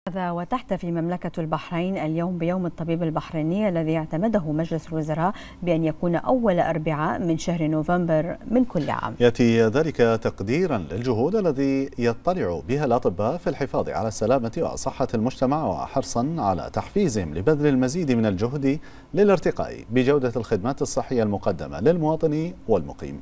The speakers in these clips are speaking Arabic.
وتحتفي مملكة البحرين اليوم بيوم الطبيب البحريني الذي اعتمده مجلس الوزراء بأن يكون أول أربعاء من شهر نوفمبر من كل عام. يأتي ذلك تقديرا للجهود التي يطلع بها الأطباء في الحفاظ على السلامة وصحة المجتمع، وحرصا على تحفيزهم لبذل المزيد من الجهد للارتقاء بجودة الخدمات الصحية المقدمة للمواطن والمقيم.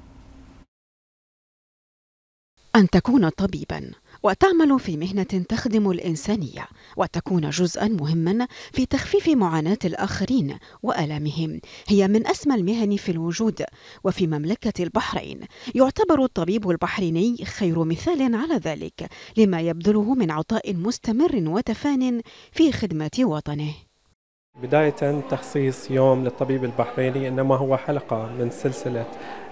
أن تكون طبيبا وتعمل في مهنة تخدم الإنسانية وتكون جزءا مهما في تخفيف معاناة الآخرين وآلامهم هي من أسمى المهن في الوجود. وفي مملكة البحرين يعتبر الطبيب البحريني خير مثال على ذلك لما يبذله من عطاء مستمر وتفان في خدمة وطنه. بداية تخصيص يوم للطبيب البحريني إنما هو حلقة من سلسلة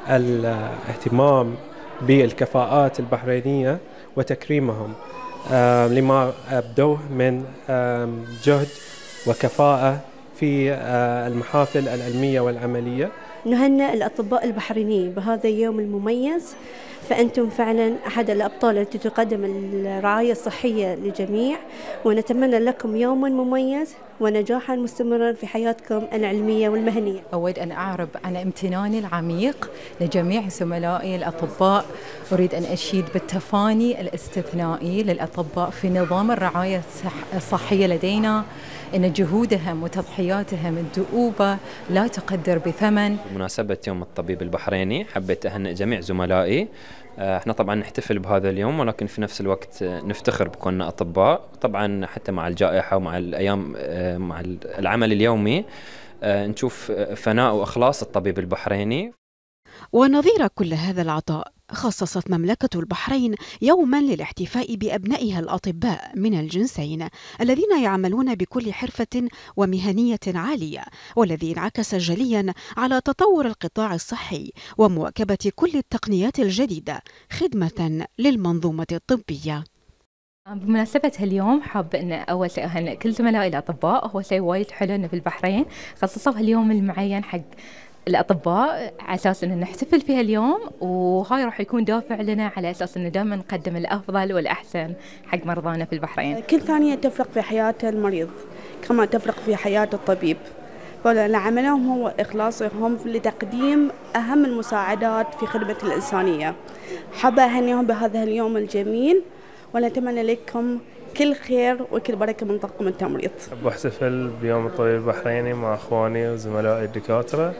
الاهتمام بالكفاءات البحرينية وتكريمهم لما أبدوه من جهد وكفاءة في المحافل العلمية والعملية. نهنئ الأطباء البحرينيين بهذا اليوم المميز، فأنتم فعلا أحد الأبطال التي تقدم الرعاية الصحية للجميع، ونتمنى لكم يوما مميز ونجاحا مستمرا في حياتكم العلمية والمهنية. أود أن أعرب عن امتناني العميق لجميع زملائي الأطباء. أريد أن أشيد بالتفاني الاستثنائي للأطباء في نظام الرعاية الصحية لدينا، إن جهودهم وتضحياتهم الدؤوبة لا تقدر بثمن. بمناسبة يوم الطبيب البحريني حبيت أهنئ جميع زملائي. احنا طبعا نحتفل بهذا اليوم ولكن في نفس الوقت نفتخر بكوننا أطباء. طبعا حتى مع الجائحة ومع الأيام مع العمل اليومي نشوف فناء وإخلاص الطبيب البحريني. ونظير كل هذا العطاء خصصت مملكة البحرين يوما للاحتفاء بأبنائها الأطباء من الجنسين الذين يعملون بكل حرفة ومهنية عالية، والذي انعكس جليا على تطور القطاع الصحي ومواكبة كل التقنيات الجديدة خدمة للمنظومة الطبية. بمناسبة هاليوم حابة أن أول شيء أهنئ كل زملائي الأطباء. هو شيء وايد حلو أنه في البحرين خصصوا هاليوم المعين حق الأطباء على أساس أن نحتفل فيها اليوم، وهاي راح يكون دافع لنا على أساس أنه دائما نقدم الأفضل والأحسن حق مرضانا في البحرين. كل ثانية تفرق في حياة المريض كما تفرق في حياة الطبيب، فعملهم هو إخلاصهم لتقديم أهم المساعدات في خدمة الإنسانية. حابة أهنيهم بهذا اليوم الجميل ونتمنى لكم كل خير وكل بركة من طاقم التمريض. بحتفل بيوم الطبيب البحريني مع أخواني وزملائي الدكاترة،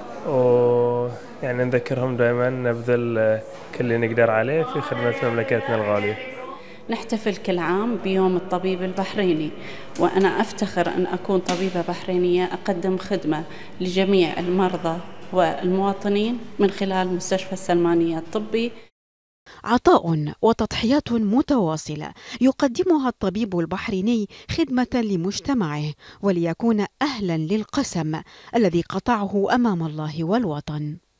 ويعني نذكرهم دائما نبذل كل اللي نقدر عليه في خدمة مملكتنا الغالية. نحتفل كل عام بيوم الطبيب البحريني، وأنا أفتخر أن أكون طبيبة بحرينية أقدم خدمة لجميع المرضى والمواطنين من خلال مستشفى السلمانية الطبي. عطاء وتضحيات متواصلة يقدمها الطبيب البحريني خدمة لمجتمعه وليكون أهلا للقسم الذي قطعه أمام الله والوطن.